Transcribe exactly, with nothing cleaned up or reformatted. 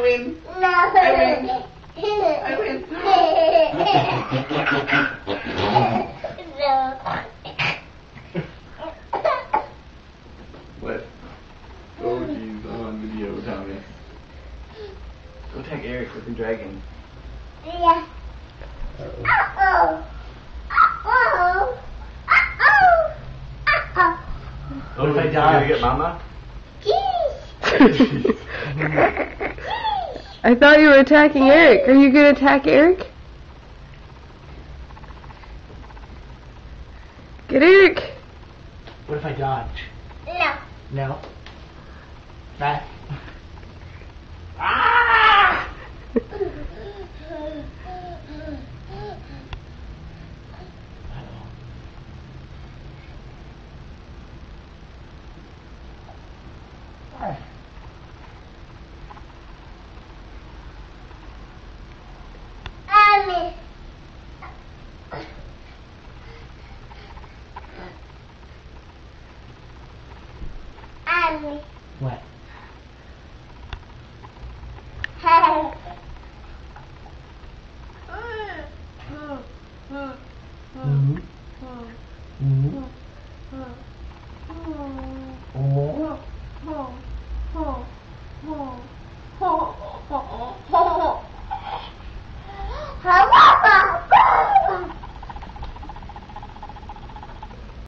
win. No. I win. I win. No. What? Oh jeez, I'm on video, Tommy. Go attack Eric with the dragon. Yeah. Uh-oh. Uh-oh. Uh-oh. Uh-oh. Uh-oh. Oh, if I die, I get Mama? Jeez. I thought you were attacking Eric. Are you gonna attack Eric? Get Eric! What if I dodge? No. No. Back. Ah! Uh-oh. Mommy. Mommy. What?